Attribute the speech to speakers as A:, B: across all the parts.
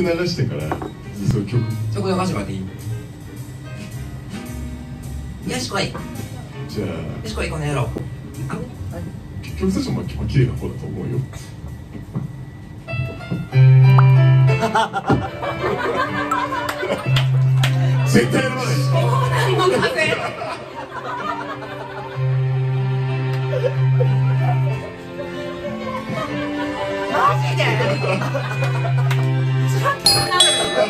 A: 流してからそういう曲
B: そこ流してもらっていい？よし来い。
A: じゃあ
B: よし来いこの野郎。
A: 曲としても綺麗な方だと思うよ。絶対やらない。
B: そうなのかぜ。マジで？つらくなる。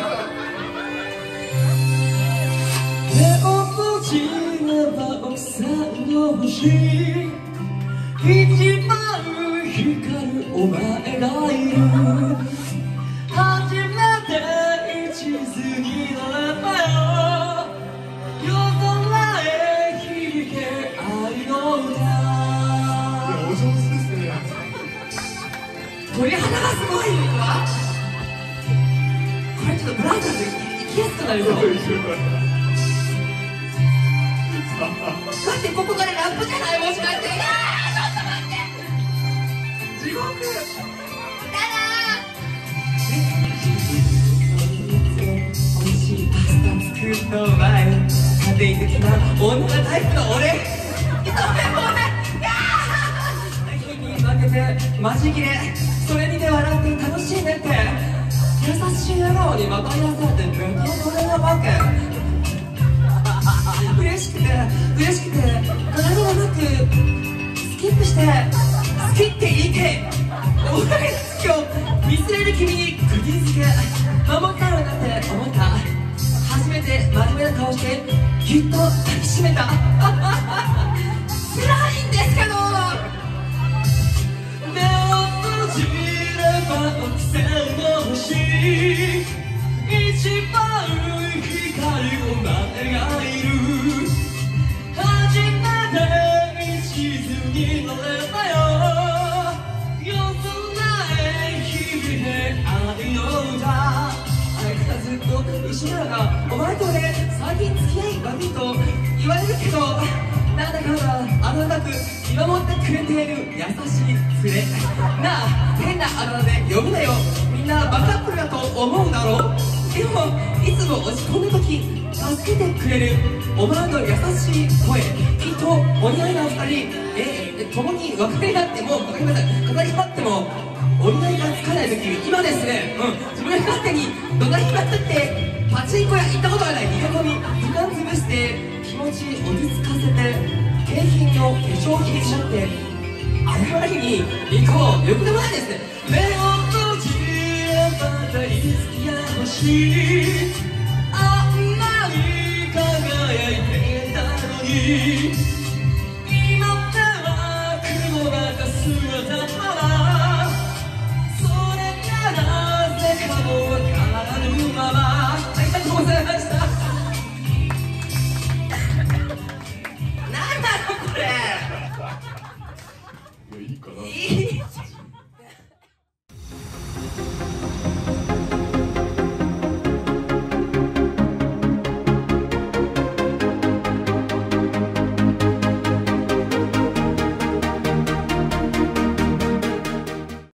C: 目を閉じれば奥さんの星、一番光るお前がいる。初めて一途になれたよ。夜空へ響け愛の歌。
A: お上手ですね。
B: 鳥肌がすごいわ。これちょっとブランコで行きやすくなるぞ。だってここからラップじゃない、もしかして。ちょっと待って地獄やだー。美味しいパスタ作るの前、家庭的な女タイプの俺。ごめん火に負けてマジ切れ、それにで笑って楽しんでって、優しい笑顔にまとい出されてぶっ飛ぶ俺のわけ。嬉しくて何もなくスキップして好きって言いて俺が今日見据える君に釘付け守ったろうなって思った。初めて真面目な顔してぎゅっと抱きしめた。辛いんですけど。
C: 目を閉じれば奥さんの星、一番光るお前がいる。初めて一途になれたよ。夜空へ響け愛の歌。あいつがずっと一緒なのがお前と俺、最近付き合い悪いと言われるけど、なんだかんだ温かく見守ってくれている優しい連れ。なあ、変なあだ名で呼ぶなよ。みんなバカップルだと思うだろう。でもいつも落ち込んだ時助けてくれるお前の優しい声、きっとお似合いなお二人、共に別れ合っても語り合っても折り合いがつかない時、今ですね、自分勝手に怒鳴りまくってパチンコ屋行ったことがない逃げ込み、時間潰して気持ち落ち着かせて景品の化粧品にしちゃって謝りに行こう。よくでもないですね。目を閉じれば大好きな星、あんなに輝いてたのに。